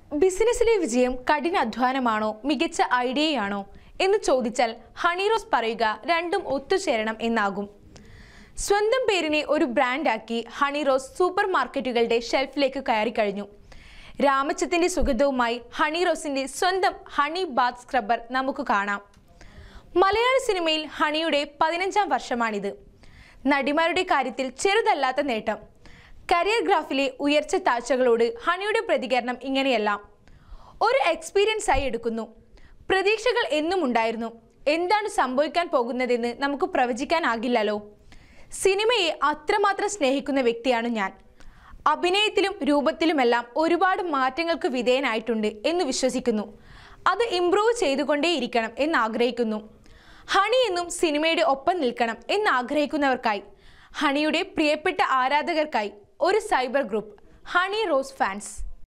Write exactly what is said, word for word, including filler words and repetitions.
ബിസിനസ്സിലെ വിജയം കഠിനാധ്വാനമാണോ മികച്ച ഐഡിയയാണോ എന്ന് ചോദിച്ചാൽ ഹണി റോസ് പറയുക രണ്ടും ഒത്തുചേരണം എന്നാകും. സ്വന്തം പേരിനെ ഒരു ബ്രാൻഡാക്കി ഹണി റോസ് സൂപ്പർ മാർക്കറ്റുകളുടെ ഷെൽഫിലേക്ക് കയറി കഴിഞ്ഞു. രാമച്ചത്തിന്റെ സുഗന്ധവുമായി ഹണി റോസിന്റെ സ്വന്തം ഹണി ബാത്ത് സ്ക്രബ്ബർ നമുക്ക് കാണാം. മലയാള സിനിമയിൽ ഹണിയുടെ പതിനഞ്ചാം വർഷമാണിത്. നടിമാരുടെ കാര്യത്തിൽ ചെറുതല്ലാത്ത നേട്ടം. കരിയർ ഗ്രാഫിലെ ഉയർച്ച താഴ്ചകളോട് ഹണിയുടെ പ്രതികരണം ഇങ്ങനെയല്ല. ഒരു എക്സ്പീരിയൻസ് ആയി എടുക്കുന്നു. പ്രതീക്ഷകൾ എന്നും ഉണ്ടായിരുന്നു. എന്താണ് സംഭവിക്കാൻ പോകുന്നതെന്ന് നമുക്ക് പ്രവചിക്കാനാകില്ലല്ലോ. സിനിമയെ അത്രമാത്രം സ്നേഹിക്കുന്ന വ്യക്തിയാണ് ഞാൻ. അഭിനയത്തിലും രൂപത്തിലുമെല്ലാം ഒരുപാട് മാറ്റങ്ങൾക്ക് വിധേയനായിട്ടുണ്ട് എന്ന് വിശ്വസിക്കുന്നു. അത് ഇംപ്രൂവ് ചെയ്തുകൊണ്ടേയിരിക്കണം എന്നാഗ്രഹിക്കുന്നു. ഹണി എന്നും സിനിമയുടെ ഒപ്പം നിൽക്കണം എന്നാഗ്രഹിക്കുന്നവർക്കായി, ഹണിയുടെ പ്രിയപ്പെട്ട ആരാധകർക്കായി ഒരു cyber group, Honey Rose fans.